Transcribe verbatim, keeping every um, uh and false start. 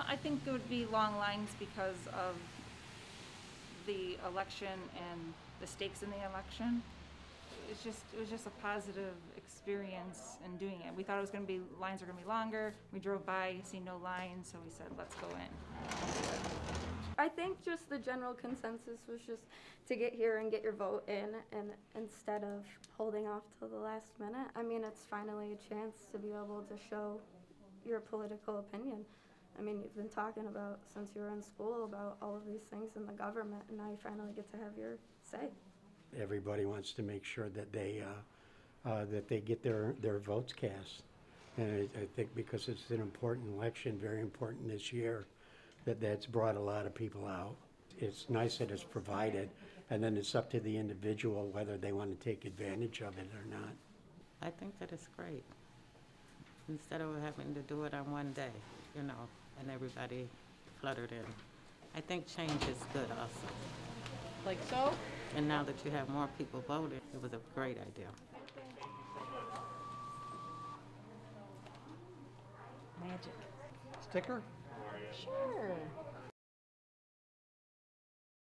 Uh, I think it would be long lines because of the election and the stakes in the election. It's just, it was just a positive experience in doing it. We thought it was gonna be, lines were gonna be longer. We drove by, see no lines, so we said, let's go in. I think just the general consensus was just to get here and get your vote in, and instead of holding off till the last minute. I mean, it's finally a chance to be able to show your political opinion. I mean, you've been talking about, since you were in school, about all of these things in the government, and now you finally get to have your say. Everybody wants to make sure that they uh, uh, that they get their, their votes cast. And I, I think because it's an important election, very important this year, that that's brought a lot of people out. It's nice that it's provided, and then it's up to the individual whether they want to take advantage of it or not. I think that it's great. Instead of having to do it on one day, you know, and everybody cluttered in. I think change is good also. Like so? And now that you have more people voting, it was a great idea. Magic. Sticker? Sure.